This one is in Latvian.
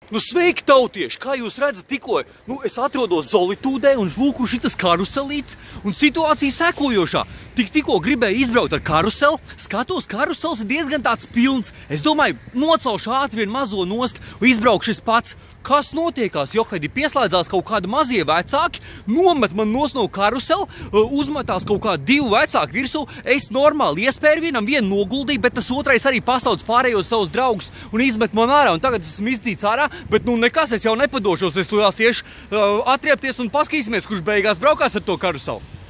Nu, sveiki, tautieši! Kā jūs redzat, tikko es atrodos Zolitūdē un lūku šitas karuselīts, un situācija sekojošā. Tikko gribēju izbraukt ar karuseli, skatos, karusels ir diezgan tāds pilns. Es domāju, nocelšu ātri vien mazo nost un izbraukšu es pats. Kas notiekās? Johadi pieslēdzās kaut kādi mazie vecāki, nomet man no karuseli, uzmetās kaut kādi divi vecāki virsū. Es normāli iespēju vienam vienu noguldīju, bet tas otrais arī pasauc pārējos savus draugus un izmet man ārā. Un tagad esmu izdzīts ārā, bet nu nekas, es jau nepadošos. Es tujās iešu atriepties un paskatīsimies, kurš beigās braukās ar to karuseli.